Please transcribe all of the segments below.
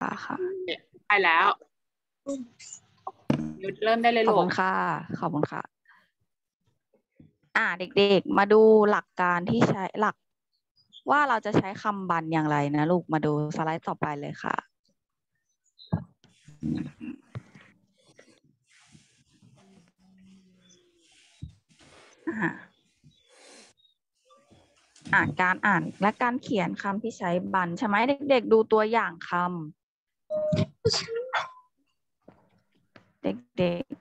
ค่ะไปแล้วหยุดเริ่มได้เลยขอบลูคุกณค่ะขอบคุณค่ะเด็กๆมาดูหลักการที่ใช้หลักว่าเราจะใช้คำบรรอย่างไรนะลูกมาดูสไลด์ต่อไปเลยค่ะการอ่านและการเขียนคำที่ใช้บรรใช่ไหมเด็กๆดูตัวอย่างคำเด็ก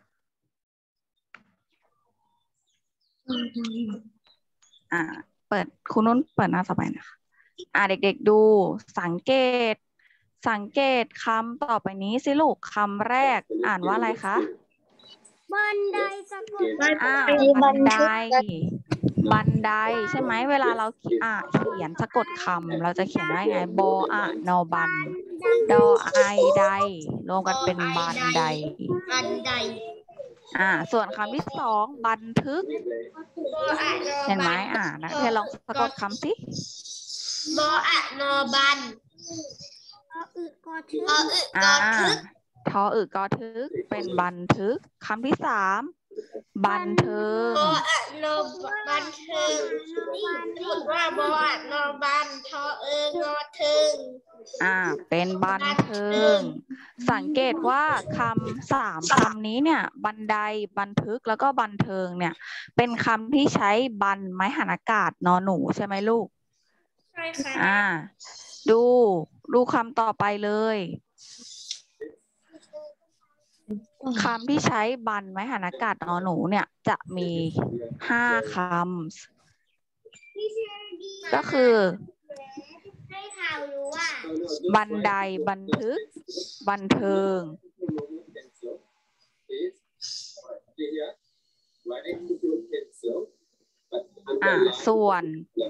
ๆเปิดคุณนุ่นเปิดหน้าต่อไปนะคะเด็กๆดูสังเกตคำต่อไปนี้สิลูกคำแรกอ่านว่าอะไรคะบันไดสะกดบันไดใช่ไหมเวลาเราเขียนสะกดคำเราจะเขียนว่าไงบนอบันดอไอไดรวมกันเป็นบันไดส่วนคำที่สองบันทึกเห็นไหมนักเรียนลองสะกดคำสิบอนอบันทออึกอทึกเป็นบันทึกคำที่สามบันเทิงบันเทิงพูดว่าบอนอบันทอเอิงอทึงเป็นบันเทิงสังเกตว่าคำสามคำนี้เนี่ยบันไดบันทึกแล้วก็บันเทิงเนี่ยเป็นคำที่ใช้บันไม้หันอากาศนอหนูใช่ไหมลูกใช่ค่ะดูคำต่อไปเลยคำที่ใช้บันไม้หันอากาศนอหนูเนี่ยจะมี5 คำก็คือบันไดบันทึกบันเทิงส่วน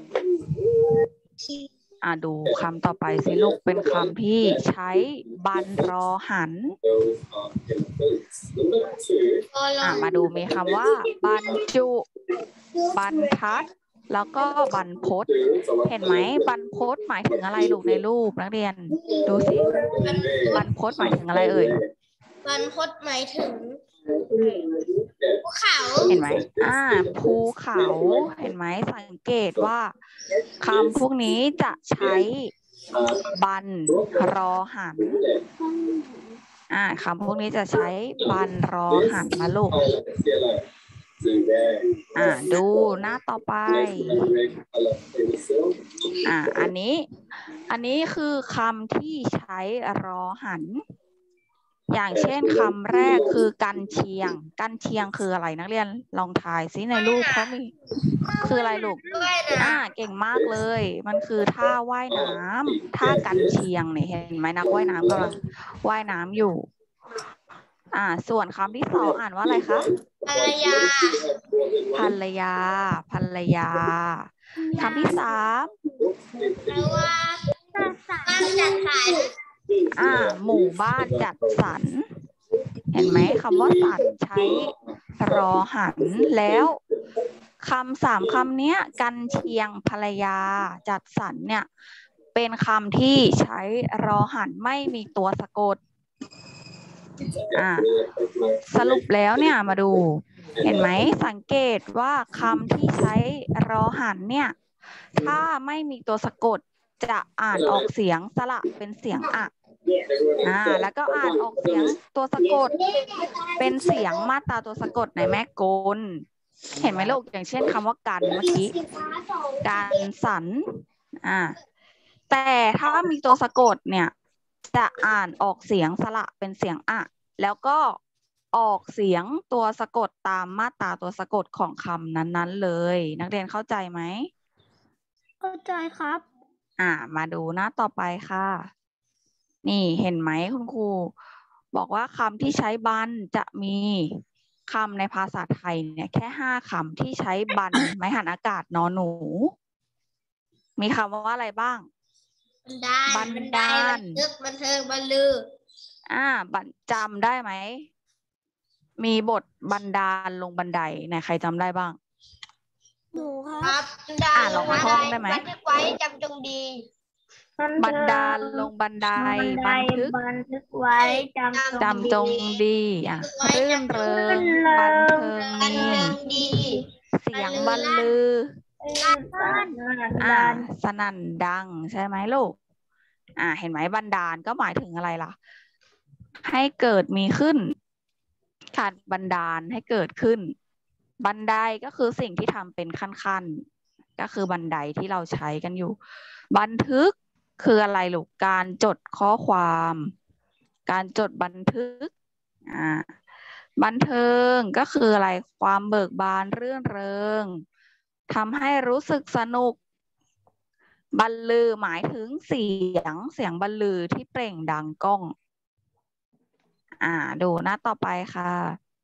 ดูคำต่อไปสิลูกเป็นคำที่ใช้บันรอหันมาดูมีคำว่าบรรจุบรรทัดแล้วก็บรรพตเห็นไหมบรรพตหมายถึงอะไรลูกในรูปนักเรียนดูสิบรรพตหมายถึงอะไรเอ่ยบรรพตหมายถึงภูเขาเห็นไหมภูเขาเห็นไหมสังเกตว่าคำพวกนี้จะใช้บันรอหันคำพวกนี้จะใช้บันรอหันนะลูกดูหน้าต่อไปอันนี้คือคำที่ใช้รอหันอย่างเช่นคำแรกคือกันเชียงคืออะไรนักเรียนลองทายซิในรูปเขามีคืออะไรลูกเก่งมากเลยมันคือท่าว่ายน้ำท่ากันเชียงเนี่ยเห็นไหมนักว่ายน้ำกำลังว่ายน้ำอยู่ส่วนคำที่สองอ่านว่าอะไรคะภรรยาคำที่สามหมู่บ้านจัดสรรเห็นไหมคำว่าสรรใช้รอหันแล้วคำ3 คำนี้กันเชียงภรรยาจัดสรรเนี่ยเป็นคำที่ใช้รอหันไม่มีตัวสะกดสรุปแล้วเนี่ยมาดูเห็นไหมสังเกตว่าคำที่ใช้รอหันเนี่ยถ้าไม่มีตัวสะกดจะอ่านออกเสียงสระเป็นเสียงแล้วก็อ่านออกเสียงตัวสะกดเป็นเสียงมาตราตัวสะกดในแม่กลเห็นไหมลูกอย่างเช่นคำว่ากันเมื่อกี้การสันแต่ถ้ามีตัวสะกดเนี่ยจะอ่านออกเสียงสระเป็นเสียงแล้วก็ออกเสียงตัวสะกดตามมาตราตัวสะกดของคำนั้นๆเลยนักเรียนเข้าใจไหมเข้าใจครับมาดูหน้าต่อไปค่ะนี่เห็นไหมคุณครูบอกว่าคำที่ใช้บันจะมีคำในภาษาไทยเนี่ยแค่5 คำที่ใช้บันไม้หันอากาศนอหนูมีคำว่าอะไรบ้างบันไดบันเทิงบันลือจำได้ไหมมีบทบันดาลลงบันไดไหนใครจำได้บ้างหนูครับลองท่องได้ไหมบันทึกไว้จำจงดีบันดาลลงบันไดบันทึกบันทึกไว้จำจงดีรื่นเริงบันเทิงบันมีเทิงดีเสียงบรรลือดันสนั่นดังใช่ไหมลูกเห็นไหมบันดาลก็หมายถึงอะไรล่ะ ให้เกิดมีขึ้นการบันดาลให้เกิดขึ้น บันไดก็คือสิ่งที่ทำเป็นขั้นๆก็คือบันไดที่เราใช้กันอยู่ บันทึกคืออะไรลูกการจดข้อความ การจดบันทึกบันเทิงก็คืออะไรความเบิกบานรื่นเริงทำให้รู้สึกสนุกบรรลือหมายถึงเสียงบรรลือที่เปล่งดังก้องดูหน้าต่อไปค่ะ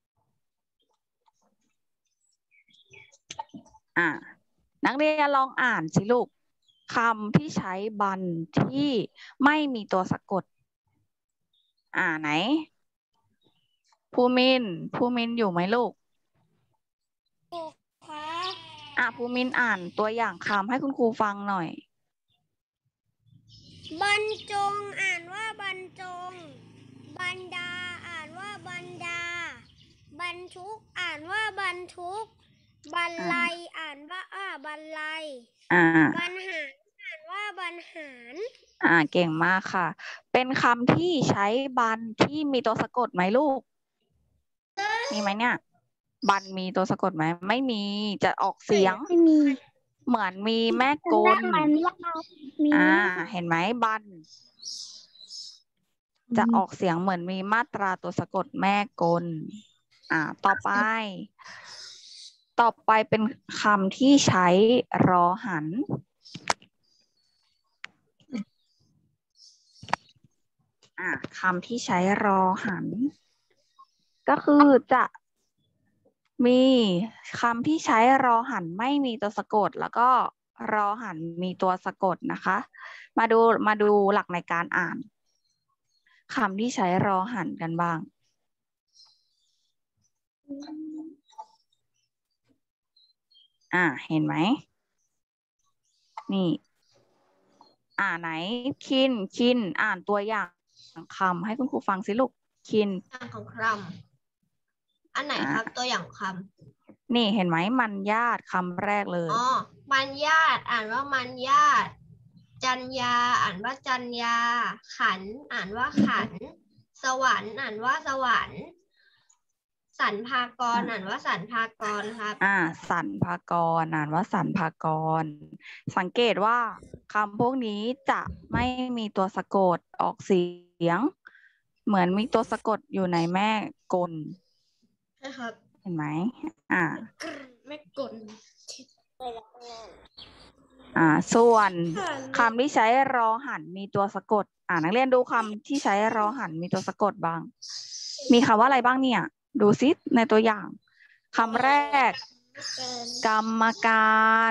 นักเรียนลองอ่านสิลูกคำที่ใช้บันที่ไม่มีตัวสะกดไหนภูมินอยู่ไหมลูกภูมินอ่านตัวอย่างคำให้คุณครูฟังหน่อยบรรจงอ่านว่าบรรจงบรรดาอ่านว่าบรรดาบรรทุกอ่านว่าบรรทุกบรรลัยอ่านว่าบรรลัยบรรหารอ่านว่าบรรหารเก่งมากค่ะเป็นคำที่ใช้บันที่มีตัวสะกดไหมลูกมีไหมเนี่ยบันมีตัวสะกดไหมไม่มีจะออกเสียงไม่มีเหมือนมีแม่กลเห็นไหมบันจะออกเสียงเหมือนมีมาตราตัวสะกดแม่กลต่อไปเป็นคำที่ใช้รอหันคำที่ใช้รอหันก็คือจะมีคำที่ใช้รอหันไม่มีตัวสะกดแล้วก็รอหันมีตัวสะกดนะคะมาดูหลักในการอ่านคำที่ใช้รอหันกันบ้างเห็นไหมนี่ไหนคินอ่านตัวอย่างคำให้คุณครูฟังสิลูกคินของคำอันไหนครับตัวอย่างคำนี่เห็นไหมมันญาติคำแรกเลยมันญาติอ่านว่ามันญาติจัญญาอ่านว่าจัญญาขันอ่านว่าขันสวรรค์อ่านว่าสวรรค์สรรพากรอ่านว่าสรรพากรครับสรรพากรอ่านว่าสรรพากรสังเกตว่าคำพวกนี้จะไม่มีตัวสะกดออกเสียงเหมือนมีตัวสะกดอยู่ในแม่กลนะครับเห็นไหมแม่กลส่วนคำที่ใช้รอหันมีตัวสะกดนักเรียนดูคำที่ใช้รอหันมีตัวสะกดบ้างมีคำว่าอะไรบ้างเนี่ยดูซิในตัวอย่างคำแรกกรรมการ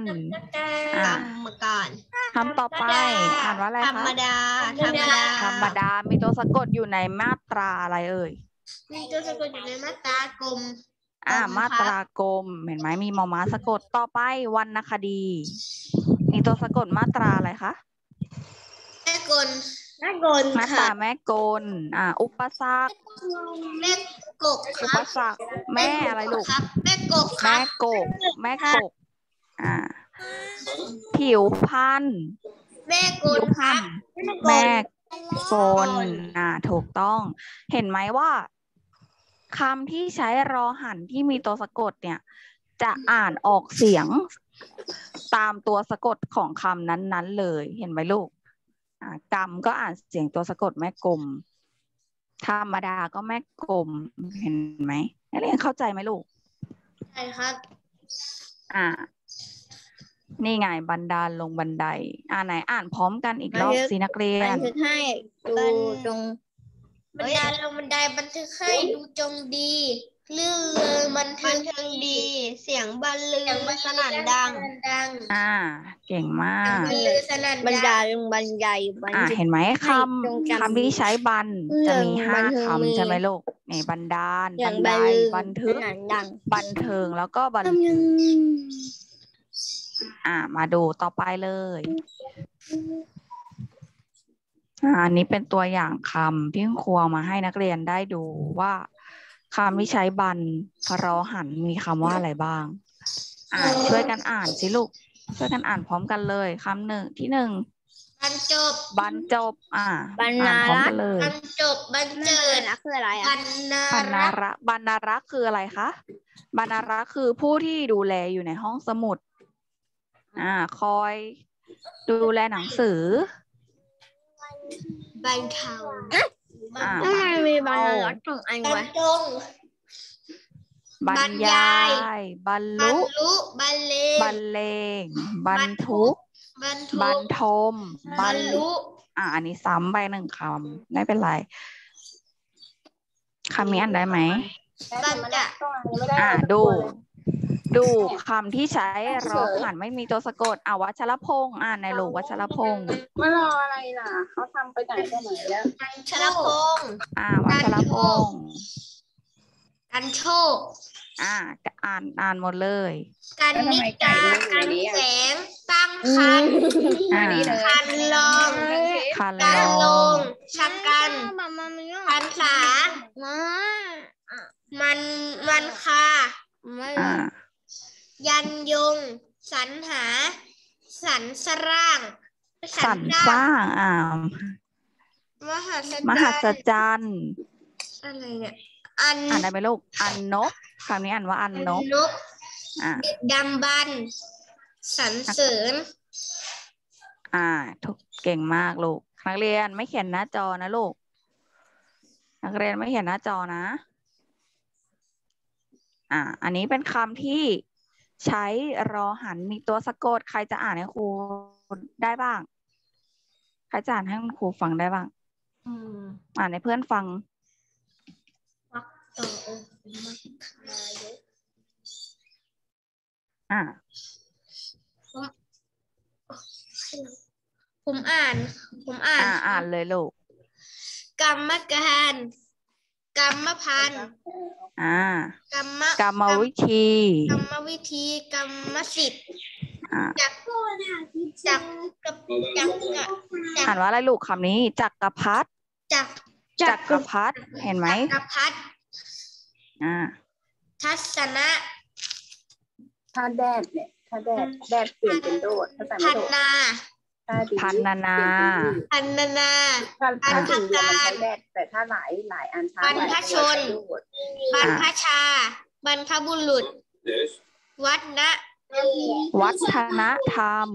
คำต่อไปอ่านว่าอะไรคะธรรมดามีตัวสะกดอยู่ในมาตราอะไรเอ่ยมีตัวสะกดอยู่ในมาตรากลมมาตรากลมเห็นไหมมีมอม้าสะกดต่อไปวรรณคดีมีตัวสะกดมาตราอะไรคะแม่กลมาตราแม่กลอุปสรรคแม่กกอุปสรรคแม่อะไรลูกแม่กกผิวพันธุ์แม่กลแม่กลถูกต้องเห็นไหมว่าคำที่ใช้รอหันที่มีตัวสะกดเนี่ยจะอ่านออกเสียงตามตัวสะกดของคำนั้นๆเลยเห็นไหมลูกกรรมก็อ่านเสียงตัวสะกดแม่กลมธรรมดาก็แม่กลมเห็นไหมนักเรียนเข้าใจไหมลูกใช่ครับนี่ไงบันดาลลงบันไดไหนอ่านพร้อมกันอีกรอบสินักเรียนบันทึกให้ดูจงบันดาลลงบันไดบันทึกให้ดูจงดีลื่นเริงบันเทิงดีเสียงบรรลือสนั่นดังเก่งมากบรรดาลงบันไดเห็นไหมคำที่ใช้บันจะมี5 คำใช่ไหมลูกนี่บันดาลบันไดบันทึกบันเทิงแล้วก็บรรลือมาดูต่อไปเลยอันนี้เป็นตัวอย่างคำที่คุณครูเอามาให้นักเรียนได้ดูว่าคำที่ใช้บันรอหันมีคำว่าอะไรบ้างช่วยกันอ่านสิลูกช่วยกันอ่านพร้อมกันเลยคำที่หนึ่งบรรจบบรรจบอ่านพร้อมกันเลยบรรจบบรรเจิดคืออะไรอ่ะบรรณารักษ์บรรณารักษ์คืออะไรคะบรรณารักษ์คือผู้ที่ดูแลอยู่ในห้องสมุดคอยดูแลหนังสือบรรเทาทำไมมีบรรลักษ์2 อันบรวะรจงบรรยายบรรบรลุรลุบรรเลงบรรเลงบรรทุกบรรบรทุรกทมบรรลุอันนี้ซ้ำไป1 คำไม่เป็นไรคำนี้อ่านได้ไหมบรรจะดูคำที่ใช้รอหันไม่มีตัวสะกดวัชรพงษ์ในลูกวัชรพงษ์มารออะไรล่ะเขาทำไปไหนก็ไหนแล้วกันชลพงษ์วัชรพงษ์กันโชคอ่านหมดเลยกันนิกากันแสงตั้งคัน คันลองคันกันลลองงชักกันพันษามันคา ยันยงสรรหาสรรสร้างสรรสร้างมหัศจรรย์อะไรเนี่ยอ่านได้ไหมลูกอันนบคำนี้อ่านว่าอันนบนกดำบันสรรเสริญถูกเก่งมากลูกนักเรียนไม่เขียนหน้าจอนะลูกนักเรียนไม่เขียนหน้าจอนะอันนี้เป็นคำที่ใช้รอหันมีตัวสะกดใครจะอ่านให้ครูได้บ้างใครจะอ่านให้ครูฟังได้บ้างอ่านให้เพื่อนฟังผมอ่านอ่านเลยลูกกรรมการกรรมพันธ์กรรมวิธีกรรมสิทธิ์จักอ่านว่าอะไรลูกคำนี้จักรพรรดิจักรพรรดิเห็นไหมจักรพรรดิทัศนะถ้าแดดเนี่ยถ้าแดดเปลี่ยนเป็นโดดถ้าแต่ไม่โดดพันนาถ้าถึงเดียวมันใช้แดดแต่ถ้าหลายอันช้าบรรพชนบรรพชาบรรพบุรุษวัฒนธรรม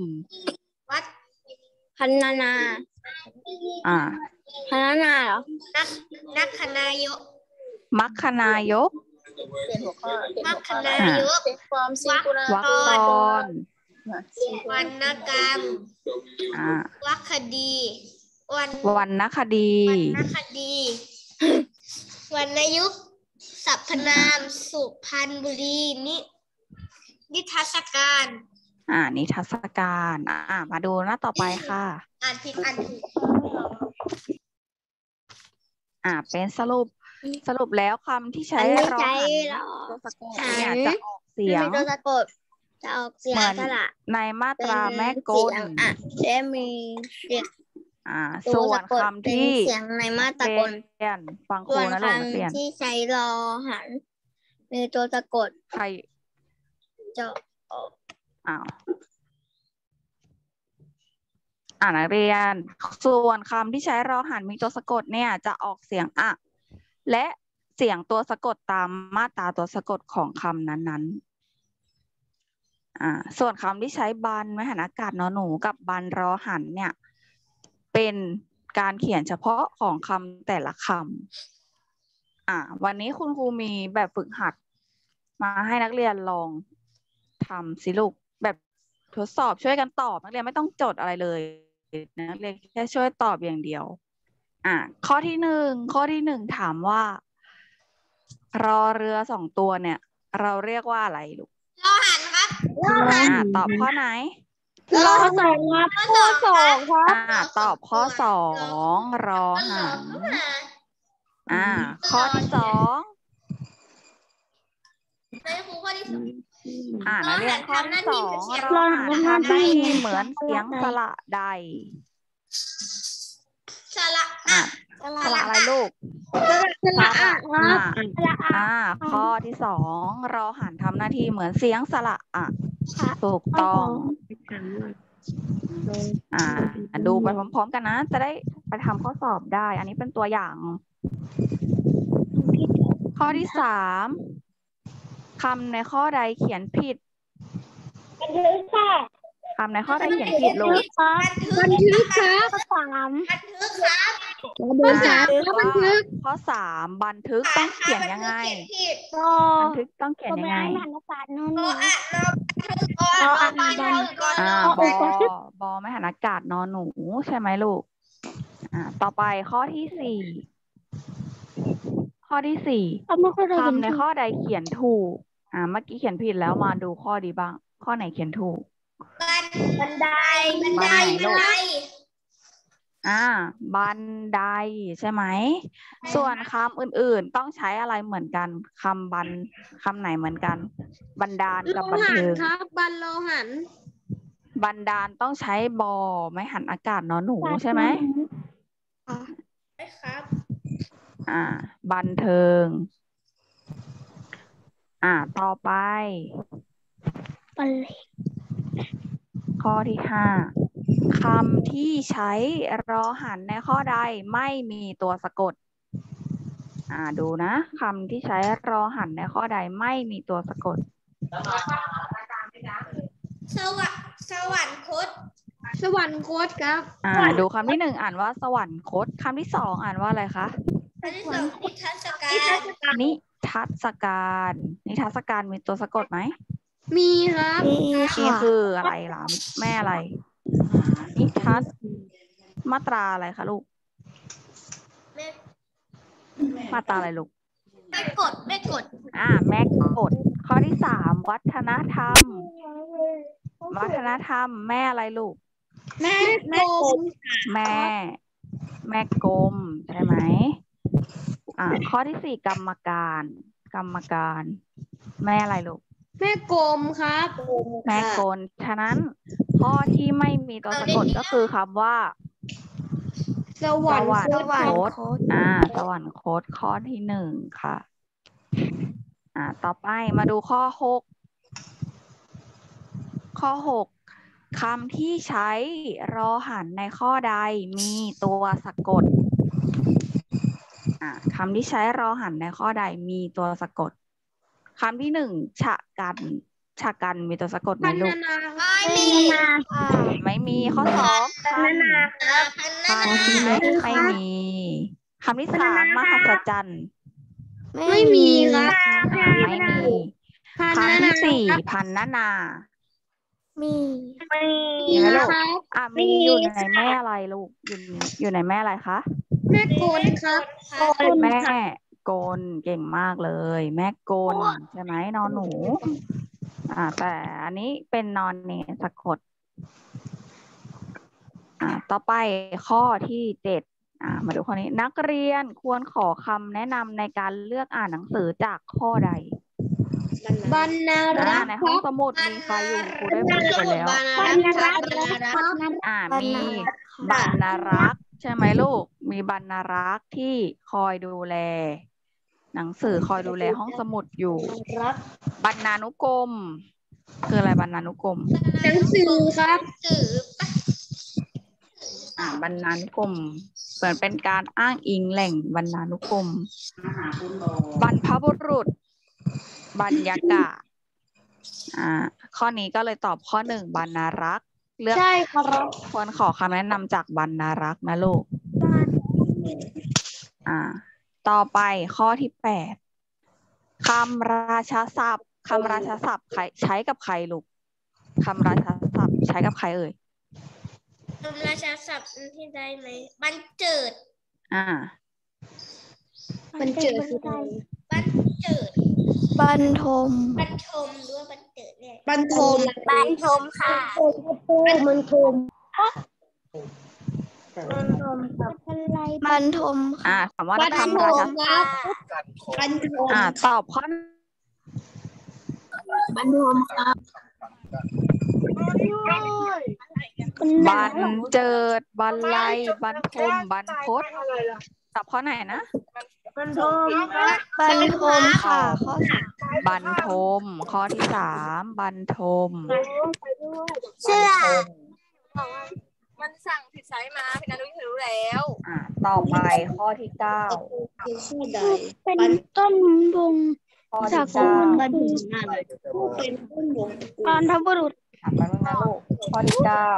พันนาพันนาเหรอนักคณายกมัคคณายกเปลี่ยนหัวข้อมัคคณายกวรรคกรวรรณกรรมวรรณคดีวรรณคดีวรรณยุกต์สรรพนามสุพรรณบุรีนิทรรศการนิทรรศการมาดูหน้าต่อไปค่ะอ่านผิดเป็นสรุปแล้วคำที่ใช้รอหันตัวสะกดเนี่ยจะออกเสียงตัวสะกดจะออกเสียงสระในมาตราแม่กลและมีเสียงส่วนคำที่เสียงในมาตรากลฟังครูนะลูกนักเรียนที่ใช้รอหันมีตัวสะกดใครจะนักเรียนส่วนคำที่ใช้รอหันมีตัวสะกดเนี่ยจะออกเสียงและเสียงตัวสะกดตามมาตราตัวสะกดของคำนั้นๆส่วนคำที่ใช้บันไม่หันอากาศนอหนูกับบันรอหันเนี่ยเป็นการเขียนเฉพาะของคำแต่ละคำวันนี้คุณครูมีแบบฝึกหัดมาให้นักเรียนลองทำสิลูกแบบทดสอบช่วยกันตอบนักเรียนไม่ต้องจดอะไรเลยนักเรียนแค่ช่วยตอบอย่างเดียวข้อที่หนึ่งถามว่ารอเรือ2 ตัวเนี่ยเราเรียกว่าอะไรลูกรอหันครับตอบข้อไหนรอ2ครับข้อ2ครับตอบข้อ2รอหันข้อที่2นักเรียนข้อที่2รอหันทำหน้าที่เหมือนเสียงสระใดสสระอะไรลูกสระอะครับข้อที่สองรอหันทำหน้าที่เหมือนเสียงสระอะถูกต้องดูไปพร้อมๆกันนะจะได้ไปทำข้อสอบได้ อันนี้เป็นตัวอย่าง ข้อที่สามคำในข้อใดเขียนผิดคำในข้อใดเขียนผิดลูกบันทึกครับข้อสามบันทึกต้องเขียนยังไง บันทึกต้องเขียนยังไงบอไม่หันอากาศนอนหนูใช่ไหมลูกต่อไปข้อที่สี่คำในข้อใดเขียนถูกเมื่อกี้เขียนผิดแล้วมาดูข้อดีบ้าง ข้อไหนเขียนถูกบันไดบันไดใช่ไหมส่วนคำอื่นๆต้องใช้อะไรเหมือนกันคำไหนเหมือนกันบันดาลกับบันเทิงครับบันโลหันบันดาลต้องใช้บอไม่หันอากาศนอนหนูใช่ไหมใช่ครับบันเทิงต่อไปข้อที่ห้าคำที่ใช้รอหันในข้อใดไม่มีตัวสะกดดูนะคำที่ใช้รอหันในข้อใดไม่มีตัวสะกดสวรรคตครับดูคำที่หนึ่งอ่านว่าสวรรคตคำที่สองอ่านว่าอะไรคะคำที่สองนิทรรศการนิทรรศการมีตัวสะกดไหมมีครับนี่คืออะไรล่ะแม่อะไรนิทัศมาตราอะไรคะลูกมาตราอะไรลูกแม่กดแม่กดข้อที่สามวัฒนธรรมแม่อะไรลูกแม่กลมแม่กลมใช่ไหมข้อที่สี่กรรมการแม่อะไรลูกแม่กลมครับแม่กลฉะนั้นข้อที่ไม่มีตัวสะกดก็คือคำว่าสวรรคตสวรรคตข้อที่หนึ่งค่ะต่อไปมาดูข้อหกคำที่ใช้รอหันในข้อใดมีตัวสะกดคำที่ใช้รอหันในข้อใดมีตัวสะกดคำที่หนึ่งฉะกันมีตัวสะกดไหมลูกไม่มีข้อสองไม่มีคำที่สามมหัศจรรย์ไม่มีครับไม่มีคำที่สี่พันนามีครับมีอยู่ในแม่อะไรลูกอยู่ในแม่อะไรคะแม่กลครับแม่กลเก่งมากเลยแม่กลใช่ไหมนอนหนูแต่อันนี้เป็นนอนเนสะกดต่อไปข้อที่เจ็ดมาดูข้อนี้นักเรียนควรขอคำแนะนำในการเลือกอ่านหนังสือจากข้อใดบรรณารักษ์ในห้องสมุดมีใครอยู่ครูได้พูดไปแล้วมีบรรณารักษ์ใช่ไหมลูกมีบรรณารักษ์ที่คอยดูแลหนังสือคอยดูแลห้องสมุดอยู่บรรณานุกรมคืออะไรบรรณานุกรมหนังสือครับบรรณานุกรมเหมือนเป็นการอ้างอิงแหล่งบรรณานุกรมบรรพบุรุษบรรยากาศข้อนี้ก็เลยตอบข้อหนึ่งบรรณารักษ์เลือกควรขอคำแนะนำจากบรรณารักษ์นะลูกต่อไปข้อที่แปดคำราชาศัพท์ใช้กับใครลูกคำราชาศัพท์ใช้กับใครเอ่ยคำราชาศัพท์ที่ได้ไหมบรรเจิดบรรเจิดบรรทมหรือว่าบรรเจิดเนี่ยบรรทมค่ะบรรทมถามว่าคำราชาศัพท์ตอบข้อบรรทมครับบันเจิดบันไลบันทมบันพศตอบข้อไหนนะบันทมค่ะข้อสามบันทมข้อที่3บันทมเชื่อมันสั่งผิดไซส์มาพี่นันรู้แล้วต่อไปข้อที่9 เป็นต้นวงข้อที่9 บรรทุกบรรพบุรุษแป๊บนึงนะลูกข้อที่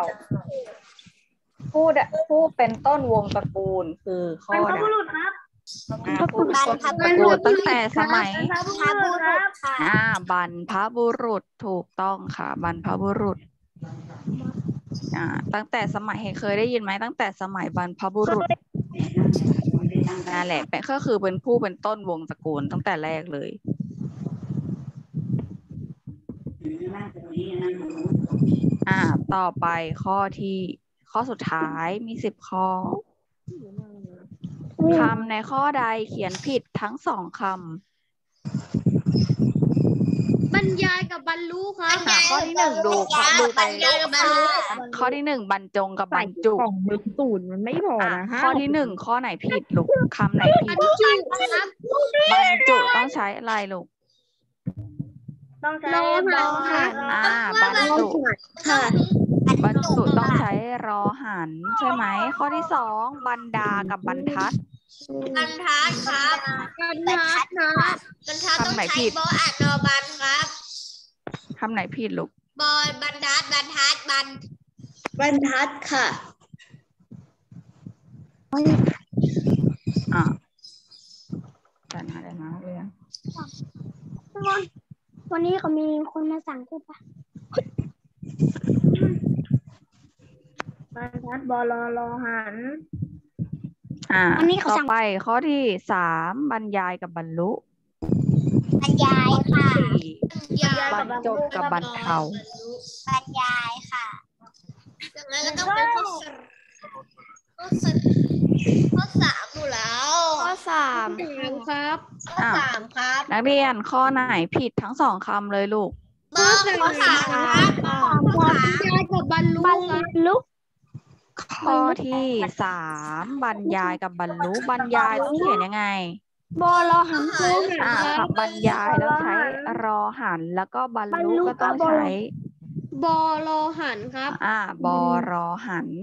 9ผู้เป็นต้นวงตระกูลคือข้อใดผู้เป็นต้นวงตระกูลตั้งแต่สมัยบรรพบุรุษค่ะบรรพบุรุษถูกต้องค่ะบรรพบุรุษตั้งแต่สมัยเคยได้ยินไหมตั้งแต่สมัยบรรพบุรุษนั่นแหละก็คือเป็นผู้เป็นต้นวงตระกูลตั้งแต่แรกเลยต่อไปข้อสุดท้ายมี10 ข้อคำในข้อใดเขียนผิดทั้ง2 คำบรรยายกับบรรลุครับข้อที่1ดูไปข้อที่1บรรจงกับบรรจุของมึงศูนย์มันไม่พอนะฮะข้อที่1ข้อไหนผิดลูกคำไหนผิดบรรจุครับบรรจุต้องใช้อะไรลูกต้องใช้รอหันบรรจุค่ะบรรจุต้องใช้รอหันใช่ไหมข้อที่2บรรดากับบรรทัดบรรทัดครับบรรทัดนะบรรทัดต้องใช้บออ่านนอบันครับคำไหนผิดลูกบอบรรทัดบรรทัดบรรทัดค่ะแต่นะเรียนวันนี้เขามีคนมาสั่งใช่ปะบรรทัดบลรอหัน อันนี้เขาต่อสั่งไปข้อที่3บรรยายกับบรรลุบรรยายค่ะบรรจบกับบรรเทาบรรยายค่ะจากนั้นก็ต้องเป็นข้อสามอยู่แล้วข้อ3ครับข้อ3ครับนักเรียนข้อไหนผิดทั้ง2 คำเลยลูกข้อ3ครับบรรยายกับบรรลุข้อที่3บรรยายกับบรรลุบรรยายต้องเขียนยังไงบลหันครับบรรยายต้องใช้รอหันแล้วก็บรรลุก็ต้องใช้บลหันครับบรอหัน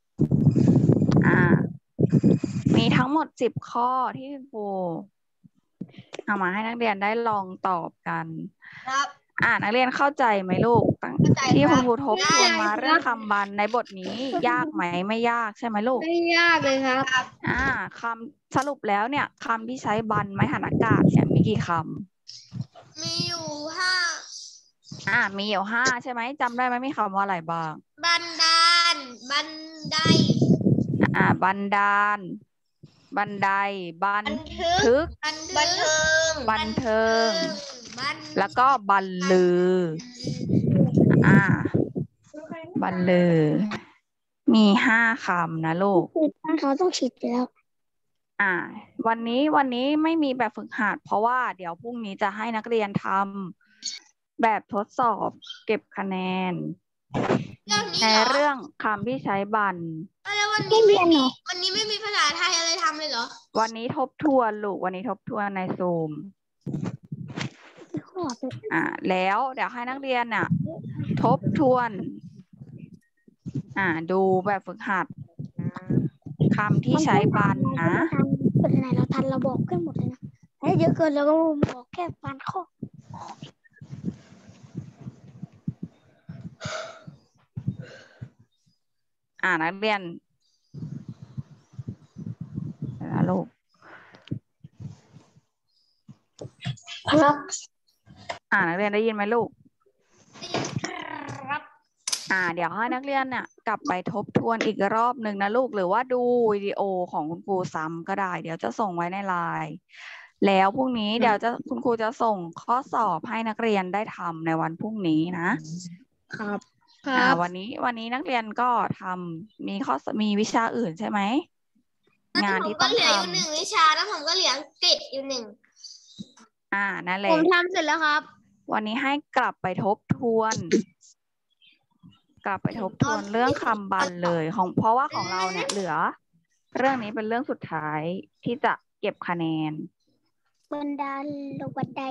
มีทั้งหมด10 ข้อที่ครูเอามาให้นักเรียนได้ลองตอบกันครับนักเรียนเข้าใจไหมลูกที่คุณครูทบทวนมาเรื่องคำบรรในบทนี้ยากไหมไม่ยากใช่ไหมลูกไม่ยากเลยครับคำสรุปแล้วเนี่ยคำที่ใช้บรรไม้หันอากาศเนี่ยมีกี่คำมีอยู่มีอยู่5ใช่ไหมจำได้ไหมมีคำว่าอะไรบ้างบันดาลบันไดบันดาลบันไดบันบันทึกทึกบันเทิงบันเทิงบันแล้วก็บรรลือ บรรลือ มี5 คำนะลูกเขาต้องฉีดแล้ววันนี้ไม่มีแบบฝึกหัดเพราะว่าเดี๋ยวพรุ่งนี้จะให้นักเรียนทำแบบทดสอบเก็บคะแนน ในเรื่องคำที่ใช้บรรแล้ววันนี้ไม่มีภาษาไทยอะไรทำเลยเหรอวันนี้ทบทวนลูกวันนี้ทบทวนในซูม แล้วเดี๋ยวให้นักเรียนน่ะทบทวนดูแบบฝึกหัดคำที่ใช้บรรนะเป็นไหนเราทันเราบอกกันหมดเลยนะถ้าเยอะเกินเราก็บอกแค่ฟันข้อนักเรียนนะลูกครับนักเรียนได้ยินไหมลูกครับเดี๋ยวให้นักเรียนเนี่ยกลับไปทบทวนอีกรอบหนึ่งนะลูกหรือว่าดูวิดีโอของคุณครูซ้ำก็ได้เดี๋ยวจะส่งไว้ในไลน์แล้วพรุ่งนี้เดี๋ยวคุณครูจะส่งข้อสอบให้นักเรียนได้ทำในวันพรุ่งนี้นะครับวันนี้นักเรียนก็ทำมีวิชาอื่นใช่ไหมงานที่ต้องเหลือทอยู่1 วิชาแล้วผมก็เหลืออังกฤษอยู่1 นั่นแหละผมทำเสร็จแล้วครับวันนี้ให้กลับไปทบทวนลับไปทบทวนเรื่องคำบันเลยเพราะว่าของเราเนี่ยเหลือ เรื่องนี้เป็นเรื่องสุดท้ายที่จะเก็บคะแนนบันดาลบันได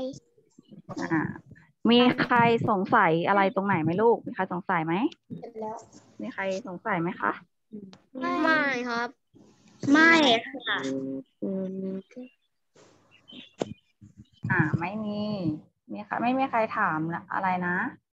มีใครสงสัยอะไรตรงไหนไหมลูกมีใครสงสัยไหมแล้วมีใครสงสัยไหมคะไม่ครับไม่ค่ะไม่มีใครไม่มีใครถามอะไรนะ